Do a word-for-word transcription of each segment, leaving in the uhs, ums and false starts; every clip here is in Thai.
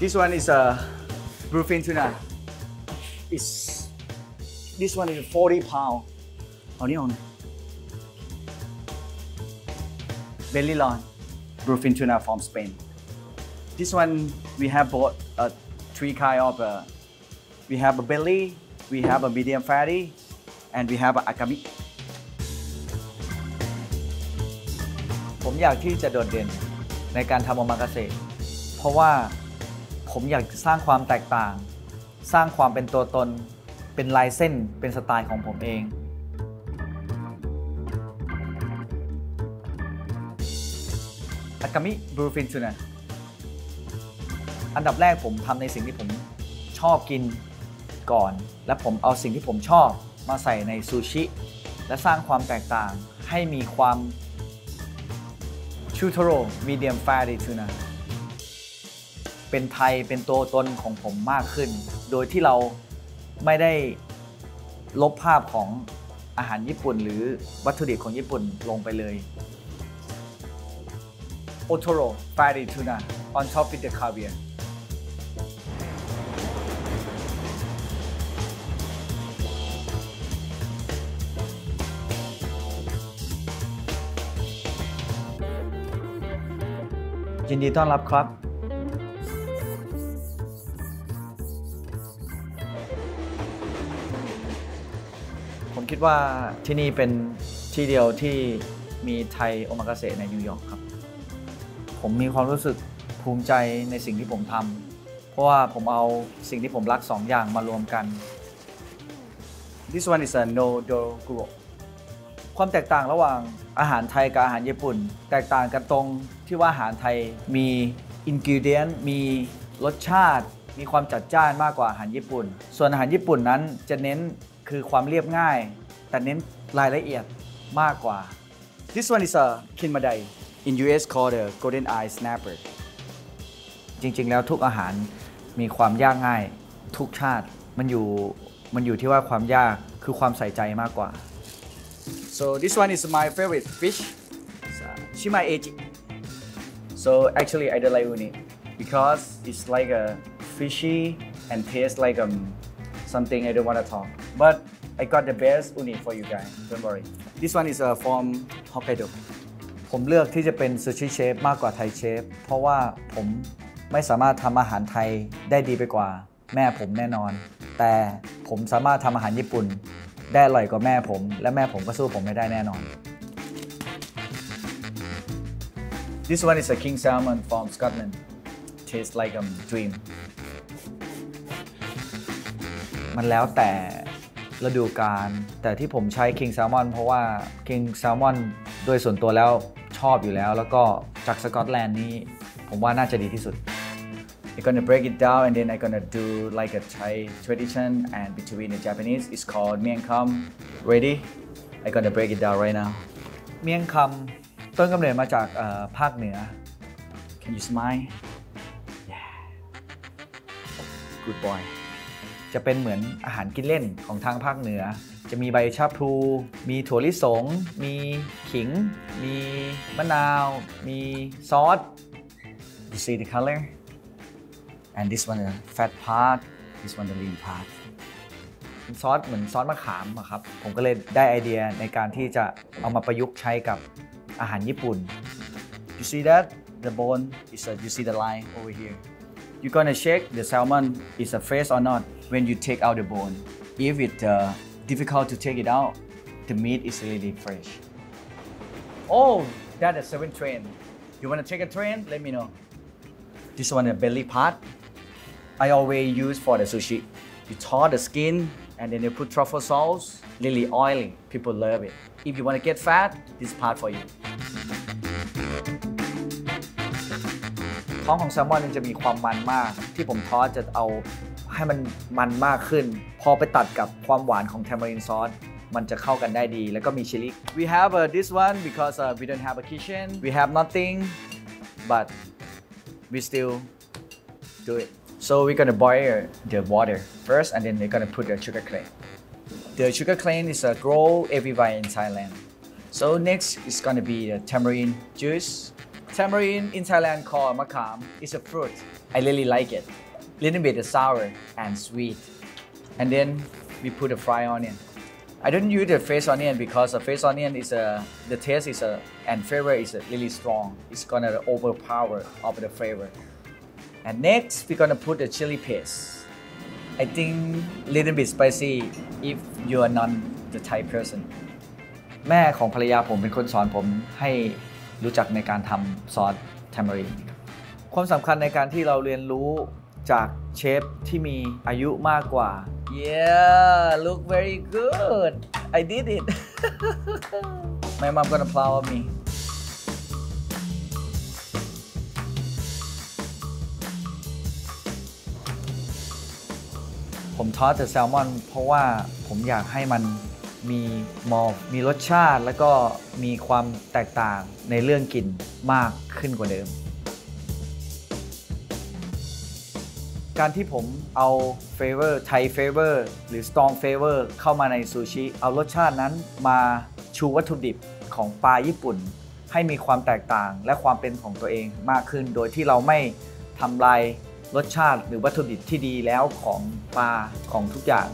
This one is a bluefin tuna. It's this one is forty pound. เอานี่ออกนะ Belly lawn bluefin tuna from Spain. This one we have both uh, three kind of. Uh, we have a belly, we have a medium fatty, and we have a akami. ผมอยากที่จะโดดเด่นในการทำโอมากาเสะเพราะว่าผมอยากสร้างความแตกต่างสร้างความเป็นตัวตนเป็นลายเส้นเป็นสไตล์ของผมเองอากามิบลูฟินทูน่าอันดับแรกผมทำในสิ่งที่ผมชอบกินก่อนและผมเอาสิ่งที่ผมชอบมาใส่ในซูชิและสร้างความแตกต่างให้มีความชูโทโร่มีเดียมแฟตทูน่าเป็นไทยเป็นตัวตนของผมมากขึ้นโดยที่เราไม่ได้ลบภาพของอาหารญี่ปุ่นหรือวัตถุดิบของญี่ปุ่นลงไปเลยโอโทโร่ fatty tuna on top with the caviar ยินดีต้อนรับครับผมคิดว่าที่นี่เป็นที่เดียวที่มีไทยโอมากาเสะในนิวยอร์กครับผมมีความรู้สึกภูมิใจในสิ่งที่ผมทำเพราะว่าผมเอาสิ่งที่ผมรักสองอย่างมารวมกัน This one is a nodoguro ความแตกต่างระหว่างอาหารไทยกับอาหารญี่ปุ่นแตกต่างกันตรงที่ว่าอาหารไทยมีอินกิวเดียนมีรสชาติมีความจัดจ้านมากกว่าอาหารญี่ปุ่นส่วนอาหารญี่ปุ่นนั้นจะเน้นคือความเรียบง่ายแต่เน้นรายละเอียดมากกว่า This one is a kinmadai in ยู เอส called a golden eye snapper จริงๆแล้วทุกอาหารมีความยากง่ายทุกชาติมันอยู่มันอยู่ที่ว่าความยากคือความใส่ใจมากกว่า So this one is my favorite fish Shimai Eiji So actually I don't like uni because it's like a fishy and tastes like um something I don't want to talk but I got the best uni for you guys don't worry This one is uh, from Hokkaido ผมเลือกที่จะเป็นซูชิเชฟมากกว่าไทยเชฟเพราะว่าผมไม่สามารถทำอาหารไทยได้ดีไปกว่าแม่ผมแน่นอนแต่ผมสามารถทำอาหารญี่ปุ่นได้อร่อยกว่าแม่ผมและแม่ผมก็สู้ผมไม่ได้แน่นอน This one is a king salmon from Scotland tastes like a dream มันแล้วแต่ฤดูกาลแต่ที่ผมใช้ King Salmon เพราะว่า King Salmon โดยส่วนตัวแล้วชอบอยู่แล้วแล้วก็จากสกอตแลนด์นี้ผมว่าน่าจะดีที่สุด I'm gonna break it down and then I'm gonna do like a Thai tradition and between the Japanese it's called เมี่ยงคำ ready I'm gonna break it down right now เมี่ยงคำต้นกำเนิดมาจากภาคเหนือ Can you smile yeah good boyจะเป็นเหมือนอาหารกินเล่นของทางภาคเหนือจะมีใบชะพลูมีถั่วลิสงมีขิงมีมะนาวมีซอส You see the color and this one the fat part this one the lean part ซอสเหมือนซอสมะขามครับผมก็เลยได้ไอเดียในการที่จะเอามาประยุกต์ใช้กับอาหารญี่ปุ่น You see that the bone is a, you see the line over here You're gonna check the salmon is a fresh or not when you take out the bone. If it's uh, difficult to take it out, the meat is really fresh. Oh, that's a seven train. You wanna take a train? Let me know. This one the belly part. I always use for the sushi. You thaw the skin and then you put truffle sauce. Really oily. People love it. If you wanna get fat, this part for you. ท้องของแซลมอนจะมีความมันมากที่ผมทอดจะเอาให้มันมันมากขึ้นพอไปตัดกับความหวานของแทมารินซอสมันจะเข้ากันได้ดีแล้วก็มีชิลลี่ We have uh, this one because uh, we don't have a kitchen we have nothing but we still do it so we're gonna boil the water first and then we're gonna put the sugar cane the sugar cane is uh, grow everywhere in Thailand so next is gonna be the tamarind juice Tamarind in Thailand called makam is a fruit. I really like it. Little bit sour and sweet. And then we put a fried onion. I don't use the fresh onion because the fresh onion is a the taste is a and flavor is a really strong. It's gonna overpower of the flavor. And next we're gonna put the chili paste. I think little bit spicy if you are not the Thai person. แม่ของภรรยาผมเป็นคนสอนผมให้รู้จักในการทำซอสแทมเมอรินความสำคัญในการที่เราเรียนรู้จากเชฟที่มีอายุมากกว่า Yeah look very good I did it My mom gonna applaud me ผมทอดแต่แซลมอนเพราะว่าผมอยากให้มันมีมอลมีรสชาติแล้วก็มีความแตกต่างในเรื่องกลิ่นมากขึ้นกว่าเดิมการที่ผมเอาเฟเวอร์ไทยเฟเวอร์หรือสตรองเฟเวอร์เข้ามาในซูชิเอารสชาตินั้นมาชูวัตถุดิบของปลาญี่ปุ่นให้มีความแตกต่างและความเป็นของตัวเองมากขึ้นโดยที่เราไม่ทำลายรสชาติหรือวัตถุดิบที่ดีแล้วของปลาของทุกอย่าง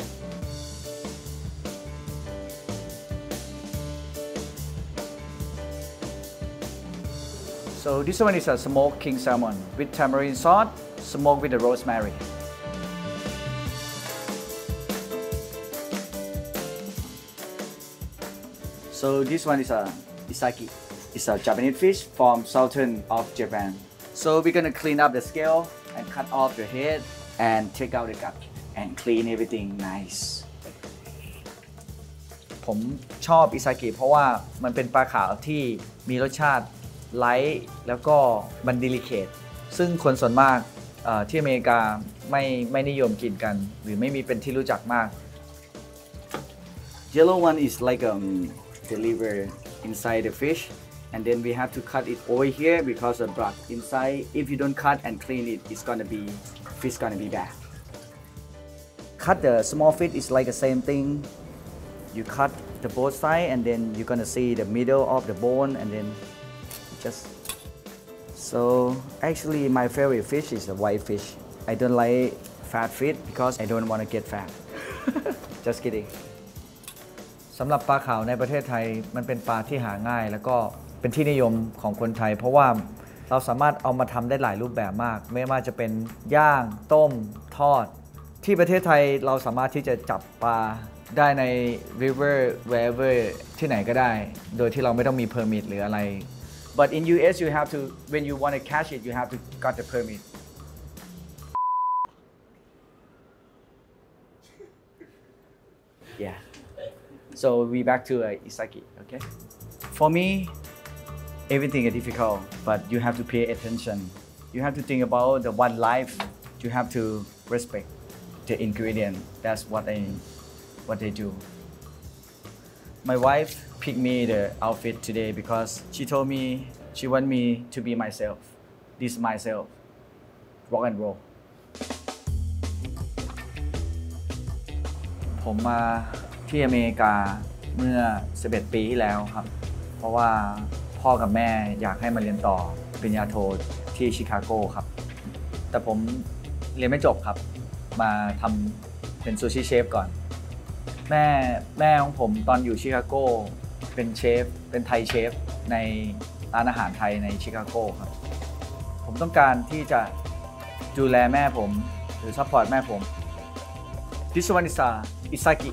So this one is a smoked king salmon with tamarind sauce, smoked with the rosemary. So this one is a isaki. It's a Japanese fish from southern of Japan. So we're gonna clean up the scale and cut off the head and take out the gut and clean everything nice. ผมชอบอิซากิเพราะว่ามันเป็นปลาขาวที่มีรสชาติไลท์แล้วก็มันดิลิเคทซึ่งคนส่วนมากที่อเมริกาไม่ไม่นิยมกินกันหรือไม่มีเป็นที่รู้จักมาก Yellow one is like um the liver inside the fish and then we have to cut it over here because the blood inside if you don't cut and clean it it's gonna be fish gonna be bad cut the small fish is like the same thing you cut the both side and then you're gonna see the middle of the bone and then just so actually my favorite fish is the white fish I don't like fat fish because I don't want to get fat just kidding สำหรับปลาขาวในประเทศไทยมันเป็นปลาที่หาง่ายแล้วก็เป็นที่นิยมของคนไทยเพราะว่าเราสามารถเอามาทำได้หลายรูปแบบมากไม่ว่าจะเป็นย่างต้มทอดที่ประเทศไทยเราสามารถที่จะจับปลาได้ใน river wherever ที่ไหนก็ได้โดยที่เราไม่ต้องมี permit หรืออะไรBut in U S you have to when you want to catch it you have to got the permit. Yeah. So we back to uh, Isaki, okay? For me, everything is difficult, but you have to pay attention. You have to think about the one life. You have to respect the ingredient. That's what I what they do. My wife picked me the outfit today because she told me she want me to be myself. This is myself. Rock and roll. ผมมาที่อเมริกาเมื่อสิบเอ็ดปีที่แล้วครับเพราะว่าพ่อกับแม่อยากให้มาเรียนต่อปริญญาโทที่ชิคาโกครับแต่ผมเรียนไม่จบครับมาทำเป็นซูชิเชฟก่อนแม่แม่ของผมตอนอยู่ชิคาโกเป็นเชฟเป็นไทยเชฟในร้านอาหารไทยในชิคาโกครับผมต้องการที่จะดูแลแม่ผมหรือซัพพอร์ตแม่ผม This one is a Isaki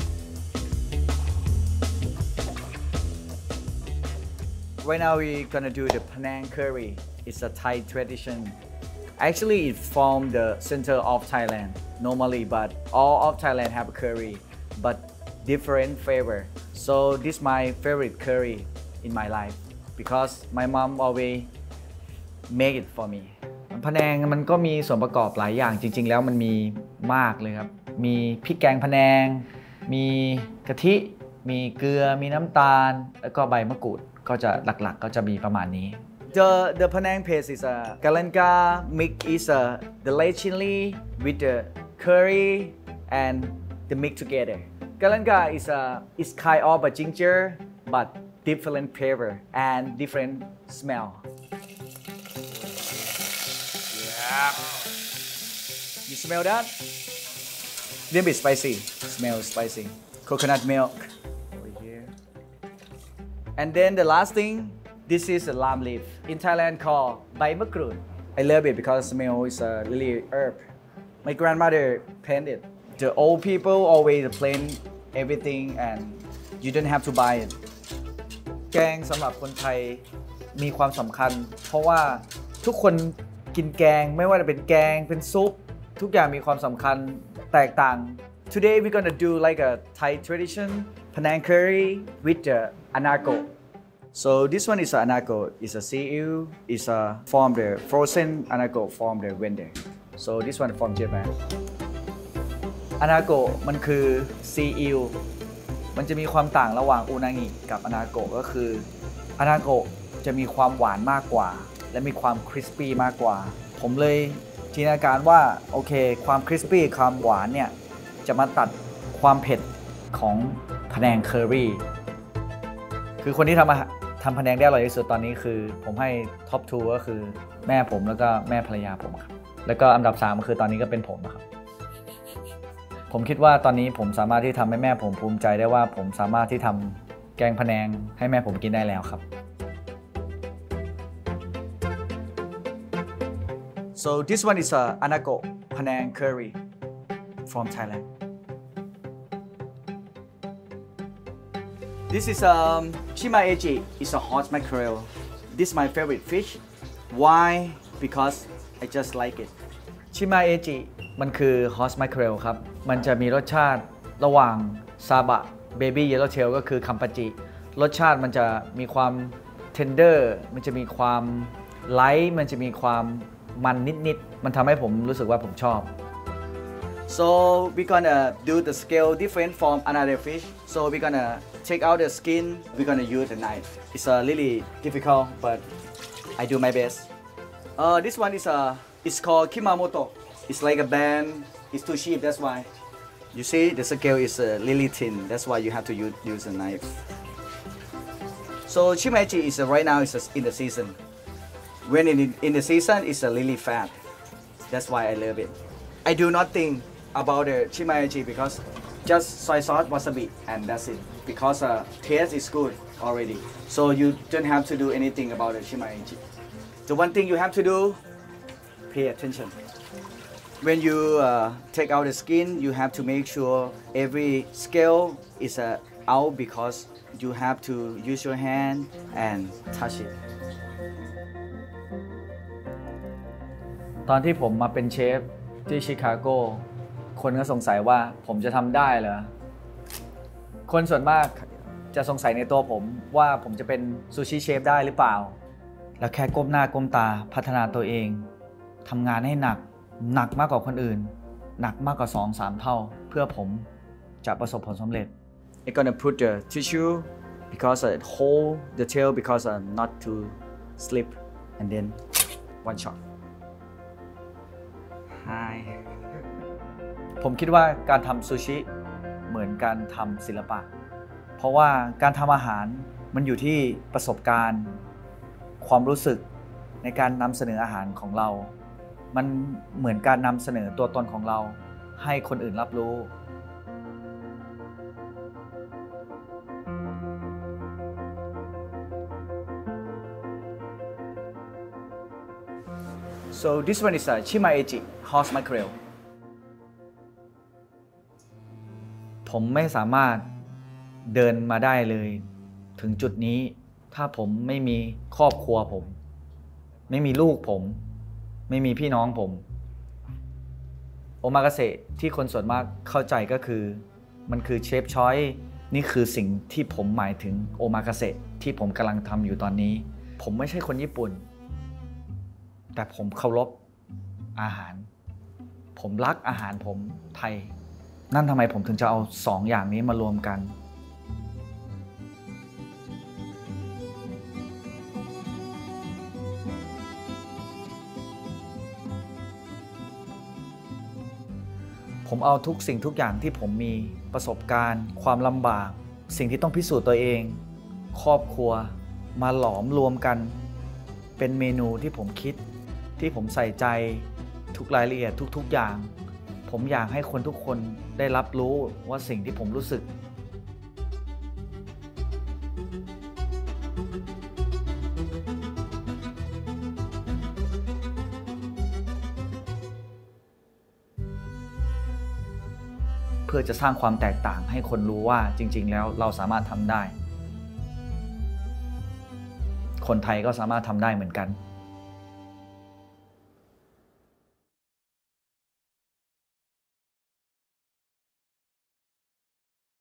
Right now we're gonna do the Penang curry. It's a Thai tradition. Actually, it's from the center of Thailand normally, but all of Thailand have a curry, but different flavor. So this is my favorite curry in my life because my mom always make it for me. พะแนงมันก็มีส่วนประกอบหลายอย่างจริงๆแล้วมันมีมากเลยครับมีพริกแกงพะแนงมีกะทิมีเกลือมีน้ำตาลแล้วก็ใบมะกรูดก็จะหลักๆก็จะมีประมาณนี้ The the Penang paste is a galangal mix is a the red chili with the curry and the mix together. Galangal is a is kind of a ginger but different flavor and different smell. Yeah. You smell that? Little bit spicy. Smells spicy. Coconut milk over here. And then the last thing, this is a lam leaf. In Thailand called Bai Makrut. I love it because the smell is a really herb. My grandmother planted. The old people always plant everything and you don't have to buy it. แกงสำหรับคนไทยมีความสำคัญเพราะว่าทุกคนกินแกงไม่ว่าจะเป็นแกงเป็นซุปทุกอย่างมีความสำคัญแตกต่าง Today we're gonna do like a Thai tradition Penang curry with the anago. So this one is a anago. It's a seaweed. It's a from the frozen anago from the vendor. So this one from Japan. Anago มันคือซีอิ๊วมันจะมีความต่างระหว่างอูนางิกับอนาโกะก็คืออนาโกะจะมีความหวานมากกว่าและมีความคริสปี้มากกว่าผมเลยจินตนาการว่าโอเคความคริสปี้ความหวานเนี่ยจะมาตัดความเผ็ดของพะแนงเคอรี่คือคนที่ทำทำพะแนงได้อร่อยที่สุดตอนนี้คือผมให้ท็อปทูก็คือแม่ผมแล้วก็แม่ภรรยาผมครับแล้วก็อันดับสามก็คือตอนนี้ก็เป็นผมครับผมคิดว่าตอนนี้ผมสามารถที่ทำให้แม่ผมภูมิใจได้ว่าผมสามารถที่ทำแกงพะแนงให้แม่ผมกินได้แล้วครับ So this one is a anago Penang curry from Thailand. This is um chimaeji. It's a hot mackerel. This is my favorite fish. Why? Because I just like it. Chimaeji มันคือ horse mackerel ครับมันจะมีรสชาติระหว่างซาบะ baby yellowtail ก็คือคัมปาจิรสชาติมันจะมีความ tender มันจะมีความ light มันจะมีความมันนิดๆมันทำให้ผมรู้สึกว่าผมชอบ So we're gonna do the scale different from another fish. So we're gonna take out the skin. We're gonna use a knife. It's a really difficult, but I do my best. Uh, this one is a it's called Kimamoto. It's like a band. It's too cheap. That's why. You see, the scale is uh, really thin. That's why you have to use, use a knife. So chimaeji is uh, right now is uh, in the season. When in, in the season, it's uh, really fat. That's why I love it. I do not think about the chimaeji because just soy sauce, wasabi, and that's it. Because uh, taste is good already. So you don't have to do anything about the chimaeji. The one thing you have to do, pay attention. When you uh, take out the skin, you have to make sure every scale is uh, out because you have to use your hand and touch it. ตอนที่ผมมาเป็นเชฟที่ชิคาโกคนก็สงสัยว่าผมจะทำได้เหรอคนส่วนมากจะสงสัยในตัวผมว่าผมจะเป็นซูชิเชฟได้หรือเปล่าแล้วแค่ก้มหน้าก้มตาพัฒนาตัวเองทำงานให้หนักหนักมากกว่าคนอื่นหนักมากกว่า สองถึงสาม เท่าเพื่อผมจะประสบผลสำเร็จ I'm gonna put the tissue because I hold the tail because I'm not to slip and then one shot Hi ผมคิดว่าการทำซูชิเหมือนการทำศิลปะเพราะว่าการทำอาหารมันอยู่ที่ประสบการณ์ความรู้สึกในการนำเสนออาหารของเรามันเหมือนการนำเสนอตัวตนของเราให้คนอื่นรับรู้ So this one is a chimaeji horse mackerel ผมไม่สามารถเดินมาได้เลยถึงจุดนี้ถ้าผมไม่มีครอบครัวผมไม่มีลูกผมไม่มีพี่น้องผมโอมากาเสะที่คนส่วนมากเข้าใจก็คือมันคือเชฟชอยนี่คือสิ่งที่ผมหมายถึงโอมากาเสะที่ผมกำลังทำอยู่ตอนนี้ผมไม่ใช่คนญี่ปุ่นแต่ผมเคารพอาหารผมรักอาหารผมไทยนั่นทำไมผมถึงจะเอาสองอย่างนี้มารวมกันผมเอาทุกสิ่งทุกอย่างที่ผมมีประสบการณ์ความลำบากสิ่งที่ต้องพิสูจน์ตัวเองครอบครัวมาหลอมรวมกันเป็นเมนูที่ผมคิดที่ผมใส่ใจทุกรายละเอียดทุกๆอย่างผมอยากให้คนทุกคนได้รับรู้ว่าสิ่งที่ผมรู้สึกเพื่อจะสร้างความแตกต่างให้คนรู้ว่าจริงๆแล้วเราสามารถทำได้คนไทยก็สามารถทำได้เหมือนกัน